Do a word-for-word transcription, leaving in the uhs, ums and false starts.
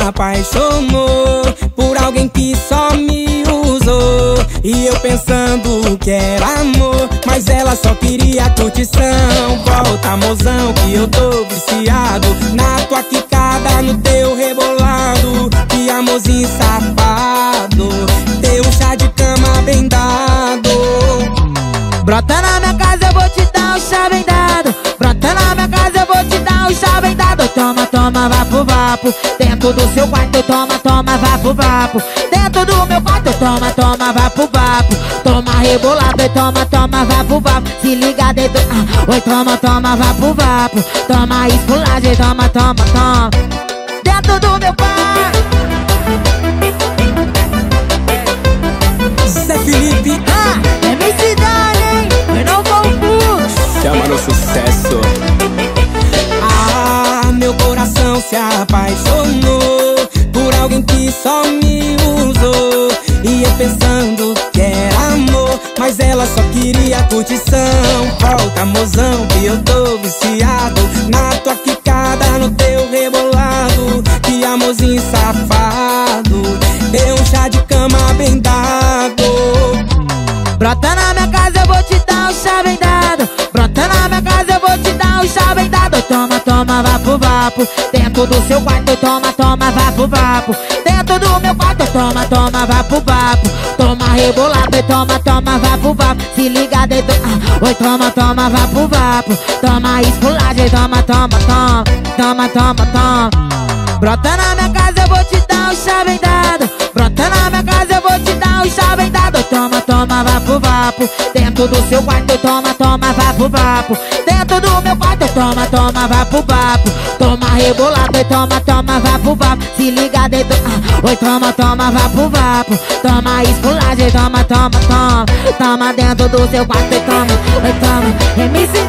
apaixonou por alguém que só me usou. E eu pensando que era amor, mas ela só queria curtição. Volta, mozão, que eu tô viciado na tua quicada, no teu rebolado. Que amorzinho safado, teu chá de cama bem dado. Brota na minha casa, eu vou te dar um chá bem dado. Brota na minha casa, eu vou te dar um chá bem dado. Toma, toma, vapo, vapo. Dentro do seu quarto, toma, toma, vapo, vapo. Dentro do meu quarto, toma, toma, vapo, vapo. Toma rebolado e toma, toma, vapo, vapo. Se liga dentro, ah, oi, toma, toma, vapo, vapo. Toma esculagem, toma, toma, toma. Dentro do meu quarto. Zé Felipe, ah, é minha cidade, hein? Eu não vou puxo. chama no sucesso. Ah, meu coração se apaixonou por alguém que só me usou. E eu pensando que era amor, mas ela só queria curtição. Volta, mozão, que eu tô viciado na tua quicada, no teu rebolado. Que amorzinho safado, deu um chá de cama bem dado. Brota na minha casa, eu vou te dar um chá bem dado. Brota na minha casa, eu vou te dar um chá bem dado. Toma, toma, vapo, vapo. Dentro do seu quarto, toma, toma, vapo, vapo. Dentro do meu quarto, toma, toma, vapo, vapo. Toma rebolado e toma, toma, vapo, vapo. Se liga dentro, ah, oi, toma, toma, vapo, vapo. Toma esculagem, toma, toma, toma. Toma, toma, toma. Brota na minha casa, eu vou te dar um chá bem dado. Brota na minha casa, eu vou te dar um chá bem dado. Toma, toma, vapo, vapo. Dentro do seu quarto, toma, toma, vapo, vapo. Dentro do meu quarto, toma, toma, vapo, vapo. Toma rebolado e toma, toma, vapo, vapo. Se liga dentro, ah, oi, toma, toma, vapo, vapo. Toma esculagem, toma, toma, toma. Toma dentro do seu quarto e toma, oi, toma. M C